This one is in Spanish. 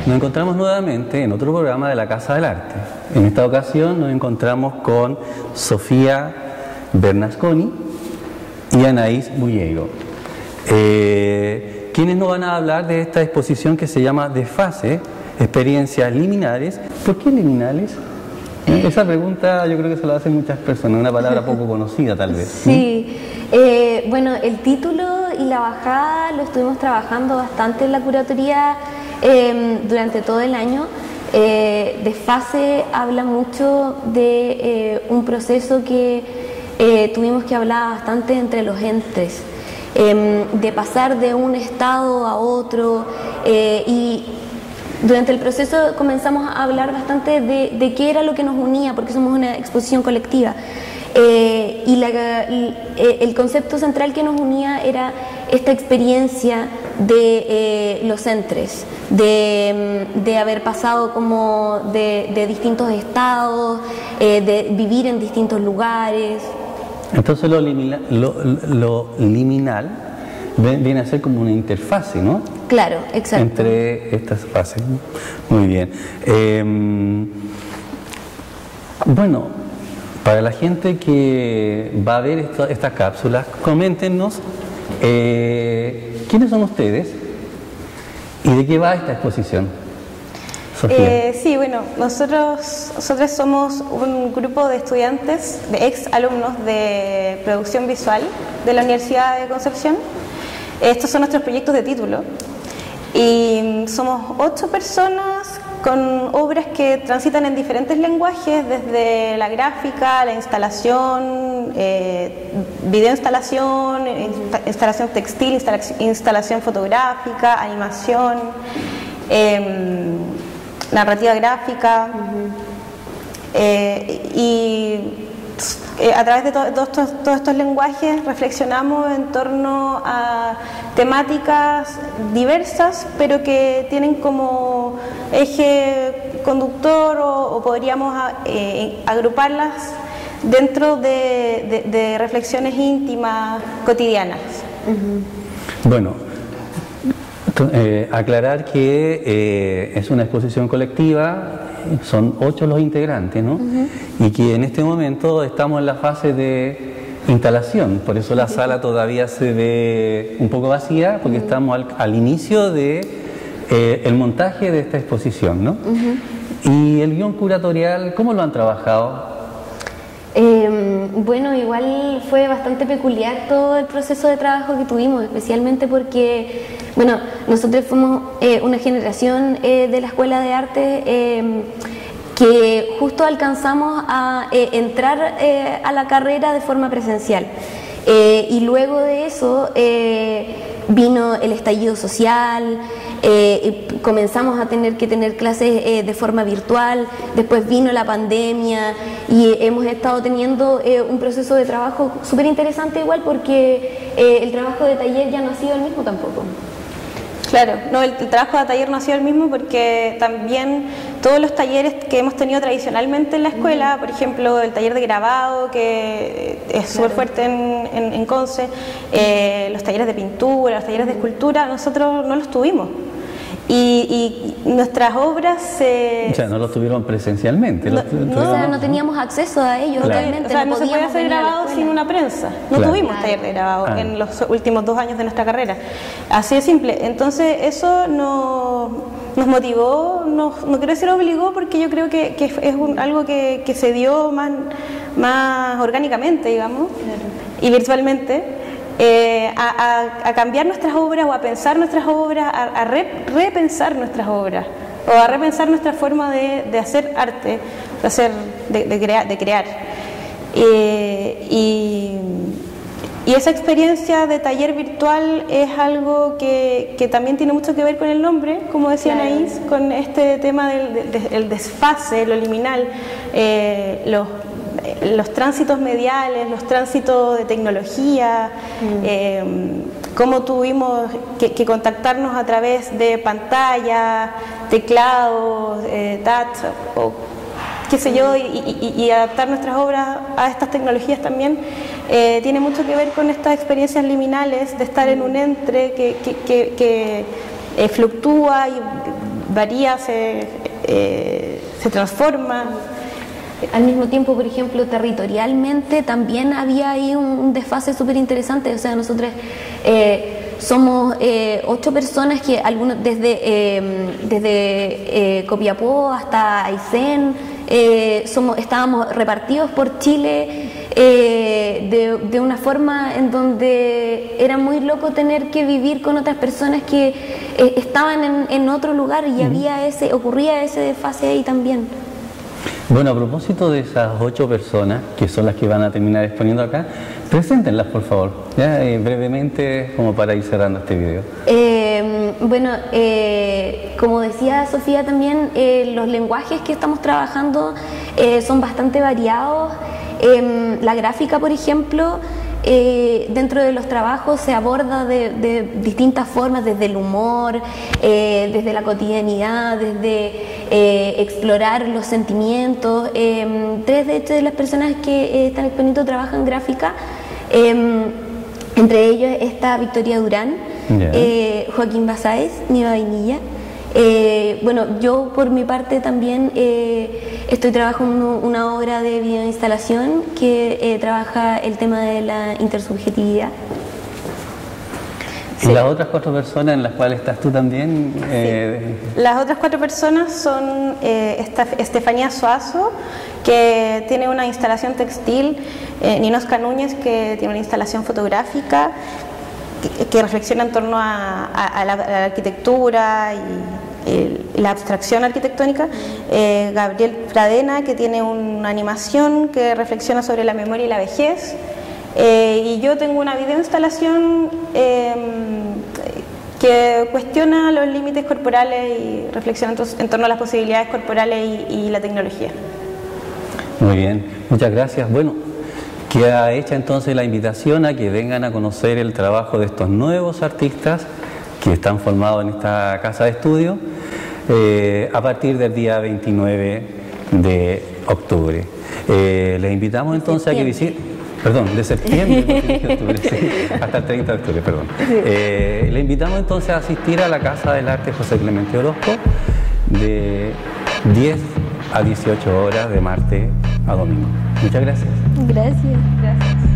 Nos encontramos nuevamente en otro programa de la Casa del Arte. En esta ocasión nos encontramos con Sofía Bernasconi y Anaís Bullego, quienes nos van a hablar de esta exposición que se llama Desfase, experiencias liminales. ¿Por qué liminales? Esa pregunta yo creo que se la hacen muchas personas, una palabra poco conocida tal vez. Sí, bueno, el título y la bajada lo estuvimos trabajando bastante en la curatoría durante todo el año. Desfase habla mucho de un proceso que tuvimos que hablar bastante entre los entes, de pasar de un estado a otro, y durante el proceso comenzamos a hablar bastante de qué era lo que nos unía, porque somos una exposición colectiva. El concepto central que nos unía era esta experiencia de los entres, de haber pasado como de distintos estados, de vivir en distintos lugares. Entonces lo liminal viene a ser como una interfase, ¿no? Claro, exacto. Entre estas fases. Muy bien. Bueno, para la gente que va a ver estas cápsulas, coméntenos quiénes son ustedes y de qué va esta exposición. Sofía. Sí, bueno, nosotros somos un grupo de estudiantes, de ex alumnos de producción visual de la Universidad de Concepción. Estos son nuestros proyectos de título y somos 8 personas con obras que transitan en diferentes lenguajes, desde la gráfica, la instalación, videoinstalación, instalación textil, instalación fotográfica, animación, narrativa gráfica. Y a través de todos estos lenguajes reflexionamos en torno a temáticas diversas, pero que tienen como eje conductor o podríamos agruparlas dentro de reflexiones íntimas, cotidianas. Bueno, aclarar que es una exposición colectiva. Son 8 los integrantes, ¿no? Y que en este momento estamos en la fase de instalación, por eso la sala todavía se ve un poco vacía, porque estamos al inicio de el montaje de esta exposición, ¿no? Y el guión curatorial, ¿cómo lo han trabajado? Bueno, igual fue bastante peculiar todo el proceso de trabajo que tuvimos, especialmente porque, bueno, nosotros fuimos una generación de la Escuela de Arte que justo alcanzamos a entrar a la carrera de forma presencial. Y luego de eso vino el estallido social, comenzamos a tener que tener clases de forma virtual, después vino la pandemia y hemos estado teniendo un proceso de trabajo súper interesante igual, porque el trabajo de taller ya no ha sido el mismo tampoco. Claro, no, el trabajo de taller no ha sido el mismo, porque también todos los talleres que hemos tenido tradicionalmente en la escuela, por ejemplo el taller de grabado, que es súper fuerte en Conce, los talleres de pintura, los talleres de escultura, nosotros no los tuvimos. Y nuestras obras O sea, no los tuvieron presencialmente. No teníamos acceso a ellos, claro. realmente. O sea, no se puede hacer grabado sin una prensa. No tuvimos taller de grabado en los últimos 2 años de nuestra carrera. Así de simple. Entonces, eso nos motivó, no quiero decir obligó, porque yo creo que es algo que se dio más orgánicamente, digamos, y virtualmente. A cambiar nuestras obras, o a pensar nuestras obras, a repensar nuestras obras, o a repensar nuestra forma de hacer arte, de crear. Y esa experiencia de taller virtual es algo que también tiene mucho que ver con el nombre, como decía Anaís, con este tema del desfase, lo liminal, los tránsitos mediales, los tránsitos de tecnología, cómo tuvimos que contactarnos a través de pantallas, teclados, touch, o qué sé yo, y adaptar nuestras obras a estas tecnologías también, tiene mucho que ver con estas experiencias liminales de estar en un entre que fluctúa varía, se transforma. Al mismo tiempo, por ejemplo, territorialmente también había ahí un desfase súper interesante. O sea, nosotros somos 8 personas que algunos desde Copiapó hasta Aysén estábamos repartidos por Chile de una forma en donde era muy loco tener que vivir con otras personas que estaban en otro lugar y ocurría ese desfase ahí también. Bueno, a propósito de esas 8 personas, que son las que van a terminar exponiendo acá, preséntenlas por favor, ¿ya? Brevemente, como para ir cerrando este video. Bueno, como decía Sofía también, los lenguajes que estamos trabajando son bastante variados. La gráfica, por ejemplo, dentro de los trabajos se aborda de distintas formas, desde el humor, desde la cotidianidad, desde explorar los sentimientos. 3 de hecho de las personas que están exponiendo trabajan gráfica, entre ellos está Victoria Durán, Joaquín Basáez, Niva Vainilla. Bueno, yo por mi parte también estoy trabajando una obra de videoinstalación que trabaja el tema de la intersubjetividad. ¿Y las otras 4 personas en las cuales estás tú también? Sí. Las otras 4 personas son Estefanía Suazo, que tiene una instalación textil, Ninosca Núñez, que tiene una instalación fotográfica, que reflexiona en torno a la arquitectura y la abstracción arquitectónica, Gabriel Pradena, que tiene una animación que reflexiona sobre la memoria y la vejez, y yo tengo una videoinstalación que cuestiona los límites corporales y reflexiona en torno a las posibilidades corporales y la tecnología. Muy bien, muchas gracias. Bueno, queda hecha entonces la invitación a que vengan a conocer el trabajo de estos nuevos artistas que están formados en esta casa de estudio a partir del día 29 de octubre. Les invitamos entonces a que visiten, perdón, de septiembre, de octubre, sí, hasta el 30 de octubre, perdón. Les invitamos entonces a asistir a la Casa del Arte José Clemente Orozco de 10 a 18 horas de martes a domingo. Muchas gracias. Gracias.